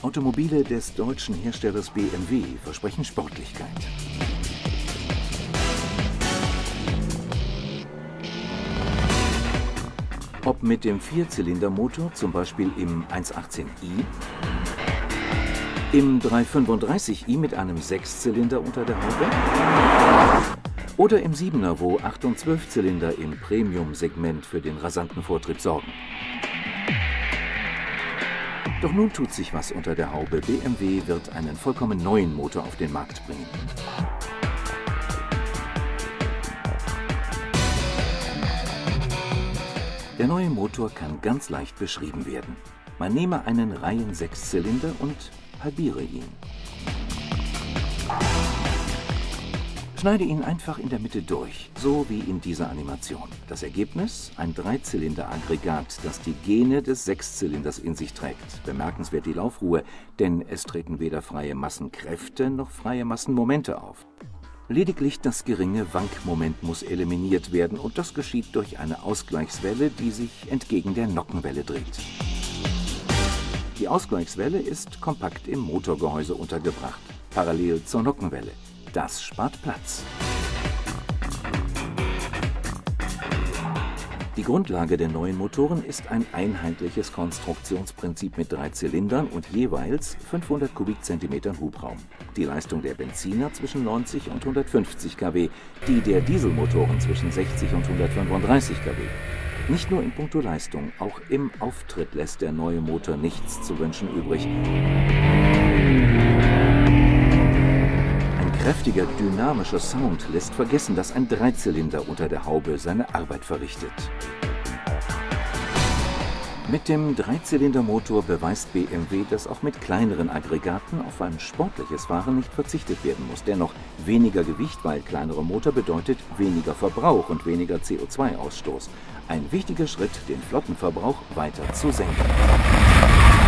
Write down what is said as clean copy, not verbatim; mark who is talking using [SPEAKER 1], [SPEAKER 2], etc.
[SPEAKER 1] Automobile des deutschen Herstellers BMW versprechen Sportlichkeit. Ob mit dem Vierzylindermotor, zum Beispiel im 118i, im 335i mit einem Sechszylinder unter der Haube oder im 7er, wo 8 und 12 Zylinder im Premium-Segment für den rasanten Vortrieb sorgen. Doch nun tut sich was unter der Haube. BMW wird einen vollkommen neuen Motor auf den Markt bringen. Der neue Motor kann ganz leicht beschrieben werden. Man nehme einen Reihen-Sechszylinder und halbiere ihn. Schneide ihn einfach in der Mitte durch, so wie in dieser Animation. Das Ergebnis? Ein Dreizylinder-Aggregat, das die Gene des Sechszylinders in sich trägt. Bemerkenswert die Laufruhe, denn es treten weder freie Massenkräfte noch freie Massenmomente auf. Lediglich das geringe Wankmoment muss eliminiert werden und das geschieht durch eine Ausgleichswelle, die sich entgegen der Nockenwelle dreht. Die Ausgleichswelle ist kompakt im Motorgehäuse untergebracht, parallel zur Nockenwelle. Das spart Platz. Die Grundlage der neuen Motoren ist ein einheitliches Konstruktionsprinzip mit 3 Zylindern und jeweils 500 Kubikzentimetern Hubraum. Die Leistung der Benziner zwischen 90 und 150 kW, die der Dieselmotoren zwischen 60 und 135 kW. Nicht nur in puncto Leistung, auch im Auftritt lässt der neue Motor nichts zu wünschen übrig. Ein kräftiger, dynamischer Sound lässt vergessen, dass ein Dreizylinder unter der Haube seine Arbeit verrichtet. Mit dem Dreizylindermotor beweist BMW, dass auch mit kleineren Aggregaten auf ein sportliches Fahren nicht verzichtet werden muss. Dennoch weniger Gewicht, weil kleinerer Motor bedeutet weniger Verbrauch und weniger CO2-Ausstoß. Ein wichtiger Schritt, den Flottenverbrauch weiter zu senken.